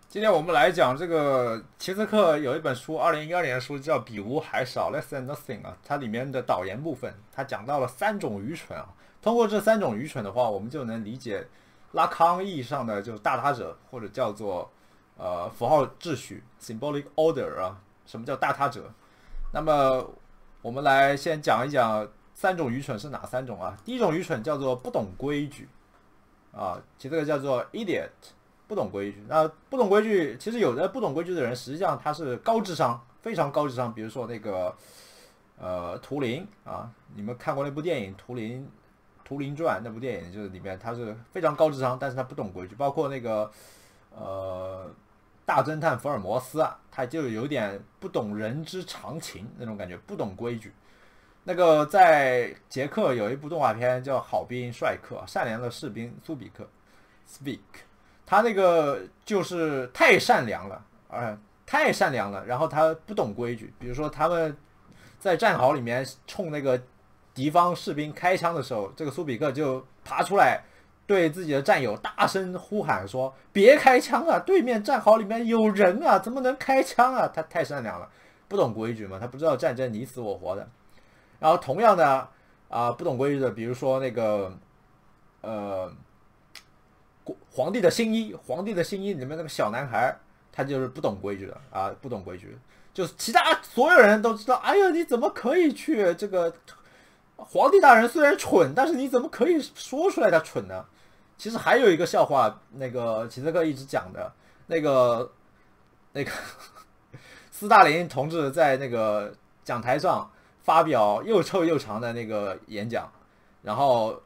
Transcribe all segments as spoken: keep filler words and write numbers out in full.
今天我们来讲这个齐泽克有一本书，二零一二年的书叫《比无还少》（Less than Nothing） 啊，它里面的导言部分，它讲到了三种愚蠢啊。通过这三种愚蠢的话，我们就能理解拉康意义上的就是大他者，或者叫做呃符号秩序 （symbolic order） 啊。什么叫大他者？那么我们来先讲一讲三种愚蠢是哪三种啊？第一种愚蠢叫做不懂规矩啊，其这个叫做 idiot。不懂规矩，那不懂规矩，其实有的不懂规矩的人，实际上他是高智商，非常高智商。比如说那个呃图灵啊，你们看过那部电影《图灵图灵传》那部电影，就是里面他是非常高智商，但是他不懂规矩。包括那个呃大侦探福尔摩斯啊，他就有点不懂人之常情那种感觉，不懂规矩。那个在捷克有一部动画片叫《好兵帅克》，善良的士兵苏比克 （Speak）。他那个就是太善良了，呃，太善良了，然后他不懂规矩，比如说他们在战壕里面冲那个敌方士兵开枪的时候，这个苏比克就爬出来对自己的战友大声呼喊说：别开枪啊，对面战壕里面有人啊，怎么能开枪啊？他太善良了，不懂规矩嘛，他不知道战争你死我活的。然后同样的啊、呃，不懂规矩的，比如说那个呃皇帝的新衣，皇帝的新衣里面那个小男孩，他就是不懂规矩的啊，不懂规矩，就是其他所有人都知道，哎呀，你怎么可以去这个？皇帝大人虽然蠢，但是你怎么可以说出来他蠢呢？其实还有一个笑话，那个齐泽克一直讲的，那个那个斯大林同志在那个讲台上发表又臭又长的那个演讲，然后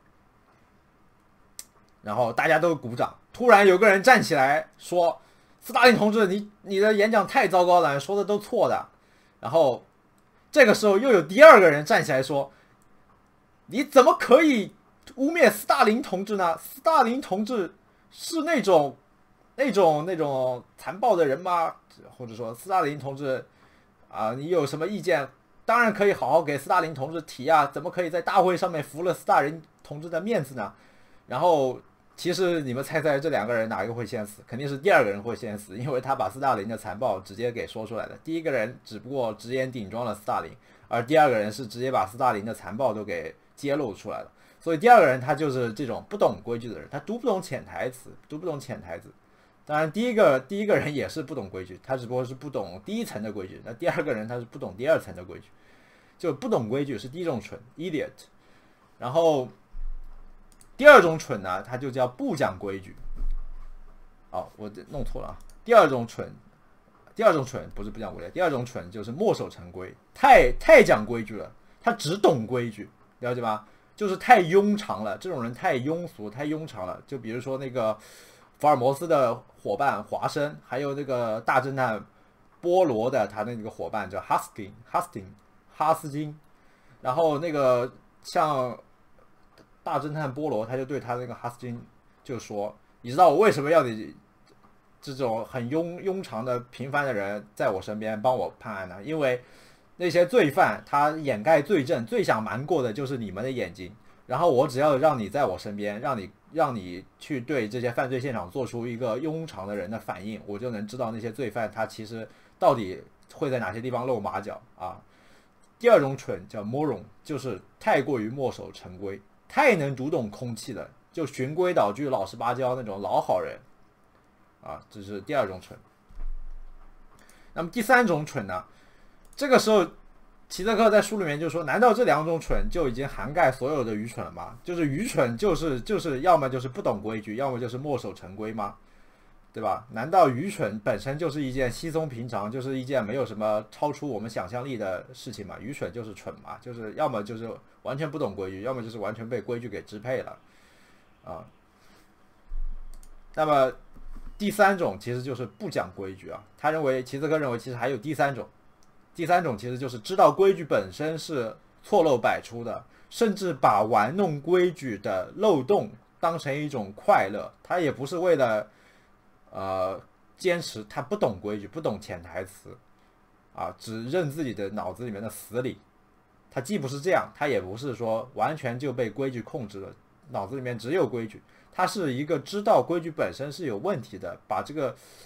然后大家都鼓掌。突然有个人站起来说：斯大林同志，你你的演讲太糟糕了，说的都错的。然后这个时候又有第二个人站起来说：你怎么可以污蔑斯大林同志呢？斯大林同志是那种那种那种残暴的人吗？或者说斯大林同志啊，你有什么意见？当然可以好好给斯大林同志提啊，怎么可以在大会上面服了斯大林同志的面子呢？然后其实你们猜猜这两个人哪一个会先死？肯定是第二个人会先死，因为他把斯大林的残暴直接给说出来了。第一个人只不过直言顶撞了斯大林，而第二个人是直接把斯大林的残暴都给揭露出来了。所以第二个人他就是这种不懂规矩的人，他读不懂潜台词，读不懂潜台词。当然，第一个第一个人也是不懂规矩，他只不过是不懂第一层的规矩。那第二个人他是不懂第二层的规矩，就不懂规矩是第一种蠢 idiot。然后第二种蠢呢，它就叫不讲规矩。哦，我弄错了啊。第二种蠢，第二种蠢不是不讲规矩，第二种蠢就是墨守成规，太太讲规矩了，他只懂规矩，了解吧？就是太庸常了，这种人太庸俗、太庸常了。就比如说那个福尔摩斯的伙伴华生，还有那个大侦探波罗的他那个伙伴叫 Huskin Hustin 哈斯金，然后那个像大侦探波罗他就对他那个哈斯金就说：你知道我为什么要你这种很庸庸常的平凡的人在我身边帮我判案呢？因为那些罪犯他掩盖罪证，最想瞒过的就是你们的眼睛。然后我只要让你在我身边，让你让你去对这些犯罪现场做出一个庸常的人的反应，我就能知道那些罪犯他其实到底会在哪些地方露马脚啊。第二种蠢叫 moron， 就是太过于墨守成规，太能读懂空气了，就循规蹈矩、老实巴交那种老好人啊，这是第二种蠢。那么第三种蠢呢？这个时候，齐泽克在书里面就说：难道这两种蠢就已经涵盖所有的愚蠢了吗？就是愚蠢就是就是要么就是不懂规矩，要么就是墨守成规吗？对吧？难道愚蠢本身就是一件稀松平常，就是一件没有什么超出我们想象力的事情嘛？愚蠢就是蠢嘛，就是要么就是完全不懂规矩，要么就是完全被规矩给支配了啊。那么第三种其实就是不讲规矩啊。他认为，齐泽克认为其实还有第三种，第三种其实就是知道规矩本身是错漏百出的，甚至把玩弄规矩的漏洞当成一种快乐，他也不是为了呃，坚持他不懂规矩，不懂潜台词，啊，只认自己的脑子里面的死理。他既不是这样，他也不是说完全就被规矩控制了，脑子里面只有规矩。他是一个知道规矩本身是有问题的，把这个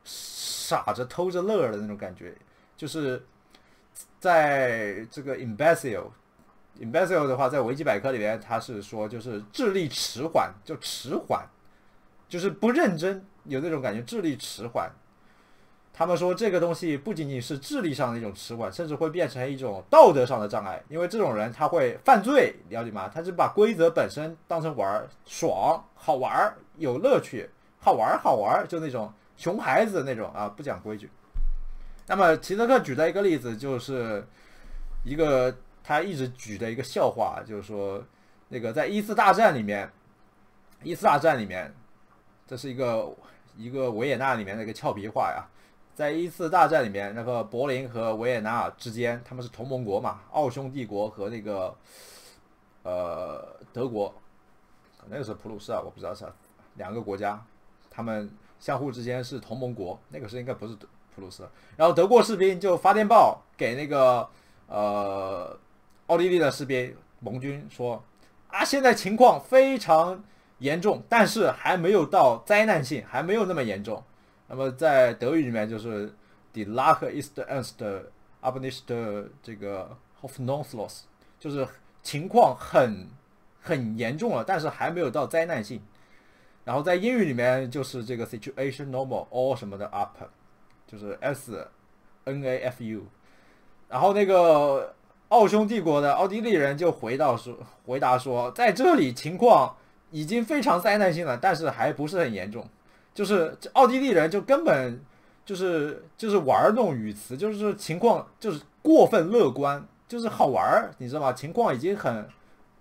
傻着偷着乐的那种感觉，就是在这个 imbecile imbecile 的话，在维基百科里面，它是说就是智力迟缓，就迟缓，就是不认真，有那种感觉，智力迟缓。他们说这个东西不仅仅是智力上的一种迟缓，甚至会变成一种道德上的障碍，因为这种人他会犯罪，了解吗？他是把规则本身当成玩儿，爽，好玩儿，有乐趣，好玩儿好玩儿，就那种熊孩子的那种啊，不讲规矩。那么齐泽克举的一个例子就是一个他一直举的一个笑话，就是说那个在一次大战里面，一次大战里面，这是一个一个维也纳里面的一个俏皮话呀。在一次大战里面，那个柏林和维也纳之间，他们是同盟国嘛，奥匈帝国和那个呃德国，可能是普鲁士啊，我不知道是两个国家，他们相互之间是同盟国，那个是应该不是普鲁士。然后德国士兵就发电报给那个呃奥地利的士兵盟军说啊，现在情况非常严重，但是还没有到灾难性，还没有那么严重。那么在德语里面就是 Die Lage ist ernst, aber nicht 这个 hoffnungslos， 就是情况很很严重了，但是还没有到灾难性。然后在英语里面就是这个 situation normal or 什么的 up， 就是 S N A F U。然后那个奥匈帝国的奥地利人就回到说回答说，在这里情况已经非常灾难性了，但是还不是很严重。就是奥地利人就根本就是就是玩弄语词，就是情况就是过分乐观，就是好玩，你知道吗？情况已经很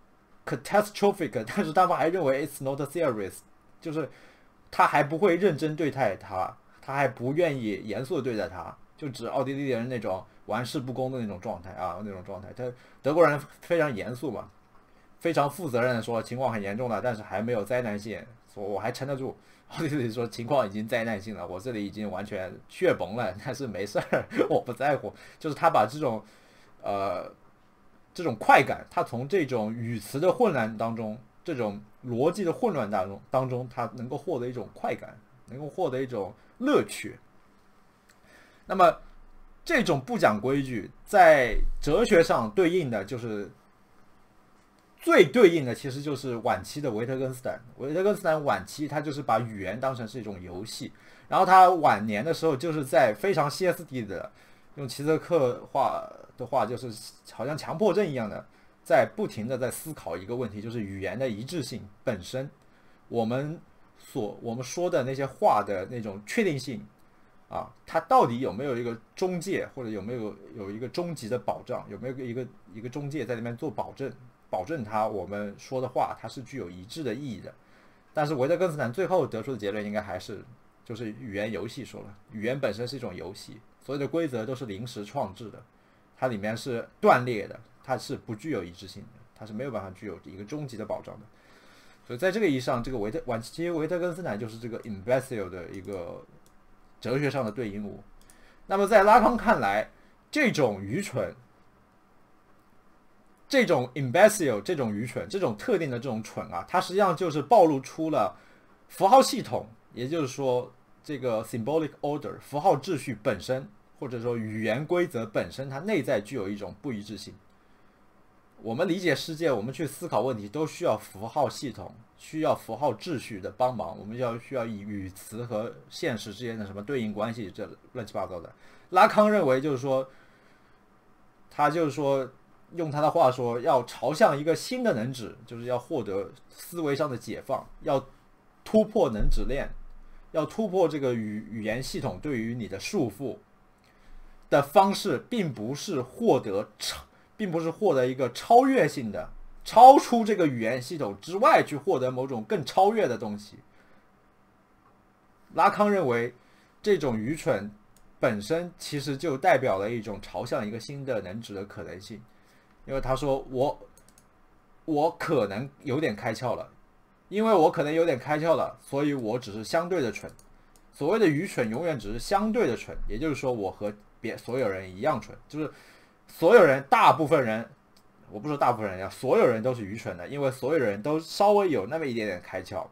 catastrophic， 但是他们还认为 it's not serious， 就是他还不会认真对待他，他还不愿意严肃对待他，就指奥地利人那种玩世不恭的那种状态啊，那种状态。他德国人非常严肃嘛，非常负责任的说情况很严重了，但是还没有灾难性，说我还撑得住。奥地利说情况已经灾难性了，我这里已经完全血崩了，但是没事儿，我不在乎。就是他把这种呃这种快感，他从这种语词的混乱当中，这种逻辑的混乱当中当中，他能够获得一种快感，能够获得一种乐趣。那么这种不讲规矩，在哲学上对应的就是最对应的其实就是晚期的维特根斯坦。维特根斯坦晚期他就是把语言当成是一种游戏，然后他晚年的时候就是在非常歇斯底里的用齐泽克话的话，就是好像强迫症一样的，在不停的在思考一个问题，就是语言的一致性本身，我们所我们说的那些话的那种确定性啊，它到底有没有一个中介，或者有没有有一个终极的保障，有没有一个一个中介在那边做保证？保证它我们说的话它是具有一致的意义的。但是维特根斯坦最后得出的结论应该还是就是语言游戏说了，语言本身是一种游戏，所有的规则都是临时创制的，它里面是断裂的，它是不具有一致性的，它是没有办法具有一个终极的保障的。所以在这个意义上，这个维特晚期维特根斯坦就是这个 imbecile 的一个哲学上的对应物。那么在拉康看来，这种愚蠢，这种 imbecile 这种愚蠢，这种特定的这种蠢啊，它实际上就是暴露出了符号系统，也就是说这个 symbolic order 符号秩序本身，或者说语言规则本身，它内在具有一种不一致性。我们理解世界，我们去思考问题，都需要符号系统，需要符号秩序的帮忙。我们要需要以语词和现实之间的什么对应关系，这乱七八糟的。拉康认为就是说，他就是说。用他的话说，要朝向一个新的能指，就是要获得思维上的解放，要突破能指链，要突破这个语语言系统对于你的束缚的方式，并不是获得超，并不是获得一个超越性的、超出这个语言系统之外去获得某种更超越的东西。拉康认为，这种愚蠢本身其实就代表了一种朝向一个新的能指的可能性。因为他说我我可能有点开窍了，因为我可能有点开窍了，所以我只是相对的蠢。所谓的愚蠢永远只是相对的蠢，也就是说我和别所有人一样蠢，就是所有人大部分人，我不说大部分人呀，所有人都是愚蠢的，因为所有人都稍微有那么一点点开窍，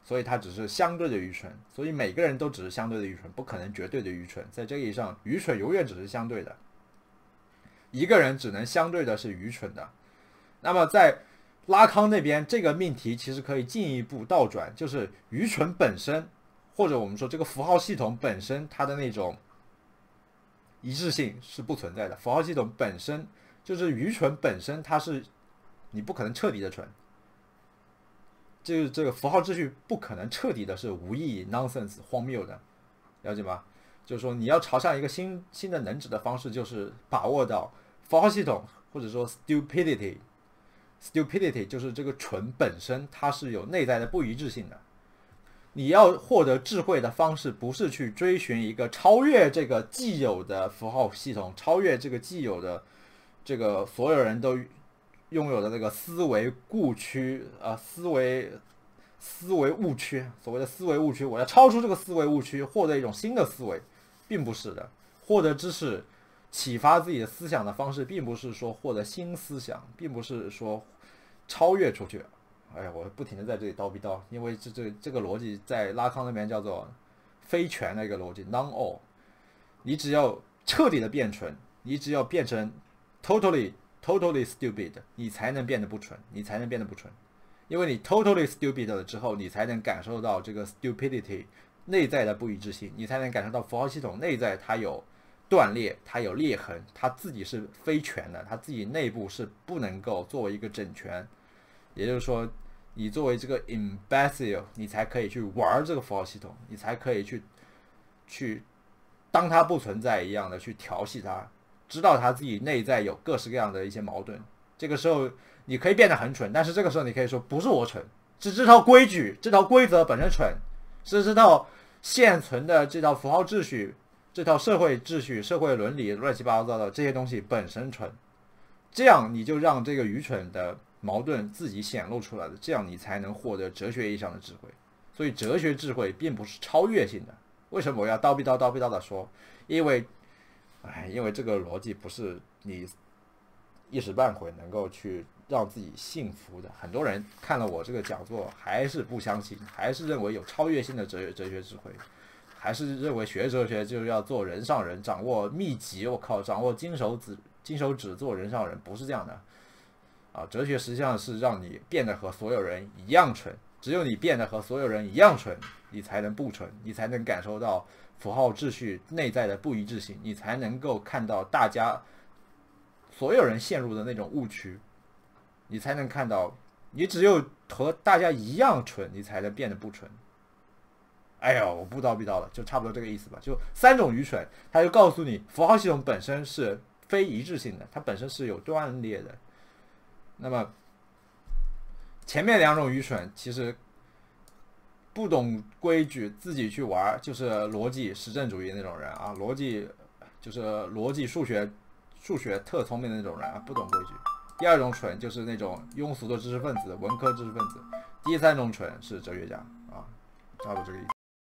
所以它只是相对的愚蠢。所以每个人都只是相对的愚蠢，不可能绝对的愚蠢。在这个意义上，愚蠢永远只是相对的，一个人只能相对的是愚蠢的。那么在拉康那边，这个命题其实可以进一步倒转，就是愚蠢本身，或者我们说这个符号系统本身，它的那种一致性是不存在的。符号系统本身就是愚蠢本身，它是你不可能彻底的蠢，就是这个符号秩序不可能彻底的是无意义 nonsense 荒谬的，了解吗？就是说你要朝向一个新新的能指的方式，就是把握到符号系统或者说 stupidity stupidity 就是这个蠢本身它是有内在的不一致性的。你要获得智慧的方式不是去追寻一个超越这个既有的符号系统，超越这个既有的这个所有人都拥有的那个思维误区啊、呃，思维思维误区，所谓的思维误区，我要超出这个思维误区，获得一种新的思维，并不是的。获得知识、启发自己的思想的方式，并不是说获得新思想，并不是说超越出去。哎呀，我不停的在这里叨逼叨，因为这这这个逻辑在拉康那边叫做非全的一个逻辑 non all。你只要彻底的变蠢，你只要变成 totally totally stupid， 你才能变得不蠢，你才能变得不蠢。因为你 totally stupid 了之后，你才能感受到这个 stupidity 内在的不一致性，你才能感受到符号系统内在它有断裂，它有裂痕，它自己是非全的，它自己内部是不能够作为一个整全。也就是说，你作为这个 imbecile， 你才可以去玩这个符号系统，你才可以去去当它不存在一样的去调戏它，知道它自己内在有各式各样的一些矛盾。这个时候你可以变得很蠢，但是这个时候你可以说不是我蠢，是这套规矩、这套规则本身蠢，是这套现存的这套符号秩序、这套社会秩序、社会伦理乱七八糟的这些东西本身蠢。这样你就让这个愚蠢的矛盾自己显露出来的，这样你才能获得哲学意义上的智慧。所以哲学智慧并不是超越性的。为什么我要叨逼叨叨逼叨的说？因为，哎，因为这个逻辑不是你一时半会能够去让自己幸福的。很多人看了我这个讲座还是不相信，还是认为有超越性的哲学哲学智慧，还是认为学哲学就是要做人上人，掌握秘籍，我靠，掌握金手指金手指做人上人，不是这样的。啊，哲学实际上是让你变得和所有人一样蠢，只有你变得和所有人一样蠢，你才能不蠢，你才能感受到符号秩序内在的不一致性，你才能够看到大家所有人陷入的那种误区，你才能看到，你只有和大家一样蠢，你才能变得不蠢。哎呀，我不叨逼叨了，就差不多这个意思吧。就三种愚蠢，它就告诉你，符号系统本身是非一致性的，它本身是有断裂的。那么前面两种愚蠢其实不懂规矩自己去玩，就是逻辑实证主义那种人啊，逻辑就是逻辑数学数学特聪明的那种人啊，不懂规矩。第二种蠢就是那种庸俗的知识分子，文科知识分子。第三种蠢是哲学家啊，差不多这个意思。